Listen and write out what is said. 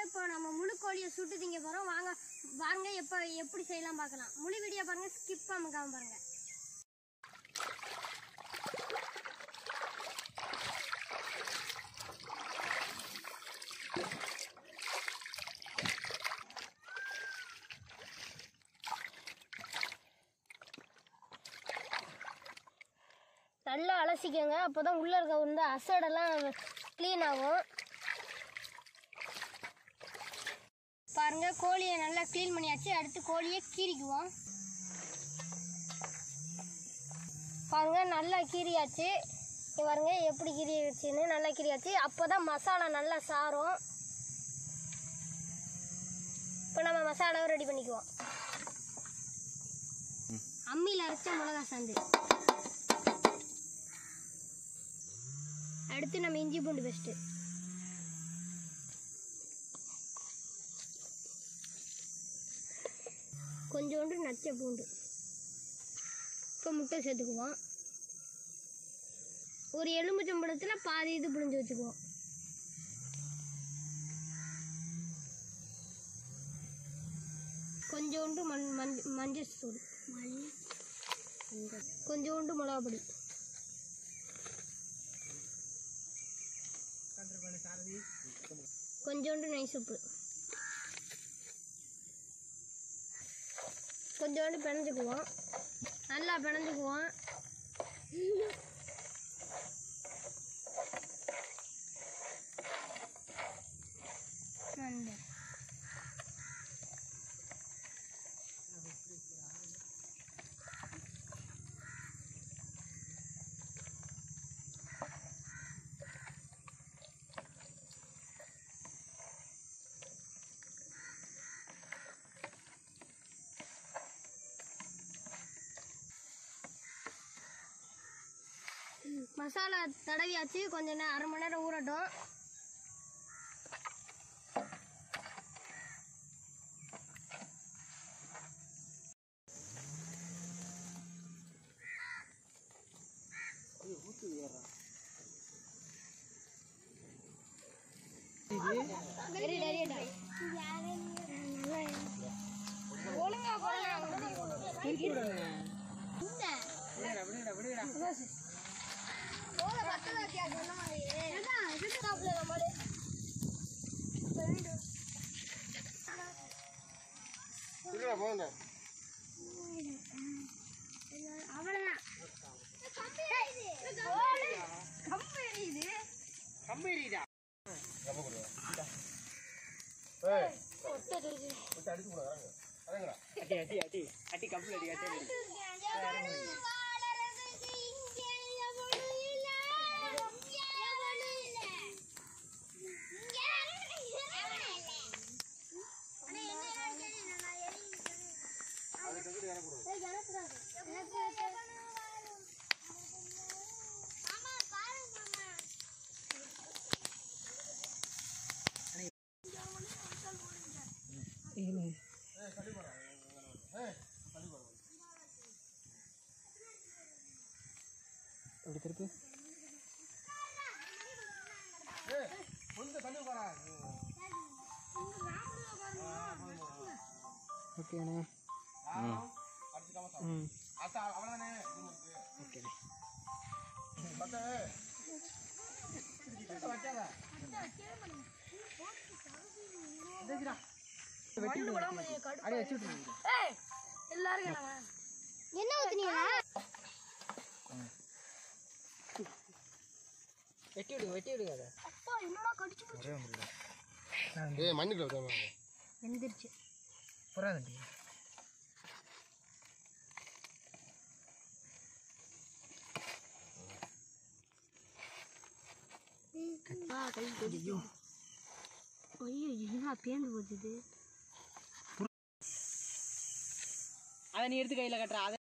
இப்போ நம்ம முழு கோழியை சுட்டு திங்க போகிறோம். வாங்க பாருங்க எப்படி செய்யலாம் பார்க்கலாம். முழு வீடியோ பாருங்க, ஸ்கிப் பண்ணாம பாருங்க. நல்லா அலசிக்கோங்க, அப்போதான் உள்ள இருக்க வந்து அசடெல்லாம் க்ளீன் ஆகும். பாருங்க, கோழியை நல்லா க்ளீன் பண்ணியாச்சு. அடுத்து கோழியை கீறிக்குவோம். பாருங்க, நல்லா கீறியாச்சு. பாருங்க எப்படி கீறியாச்சுன்னு, நல்லா கீறியாச்சு. அப்போதான் மசாலா நல்லா சாரும். இப்போ நம்ம மசாலாவை ரெடி பண்ணிக்குவோம். அம்மியில் அரைச்ச மிளகா சாந்து, அடுத்து நம்ம இஞ்சி பூண்டு பேஸ்ட்டு, கொஞ்சோண்டு நச்ச பூண்டு. இப்போ முட்டை சேர்த்துக்குவோம். ஒரு எலுமிச்சம்பழத்தில் பாதி இது புழிஞ்சு வச்சுக்குவோம். கொஞ்சோண்டு மஞ்சள் தூள், கொஞ்சோண்டு மிளகா பொடி, கொஞ்சோண்டு நைஸ் உப்பு, கொஞ்சோண்டு பிணைஞ்சுக்குவோம். நல்லா பிணைஞ்சுக்குவோம். மசாலா தடவியாச்சு. கொஞ்சம் அரை மணி நேரம் ஊறட்டும். அப்படி திருப்பி ஓகேண்ணே. என்ன ஊத்துனீங்க? வெட்டி விடுங்க அதை. அப்பா என்னடா கடிச்சு போச்சு. மண்ணுக்குள்ள வெந்திருச்சு. புறாதண்டி கை கொதிக்கும். ஐயோ என்ன பேந்து போச்சுது. அதை நீ எடுத்து கையில் கட்டுற.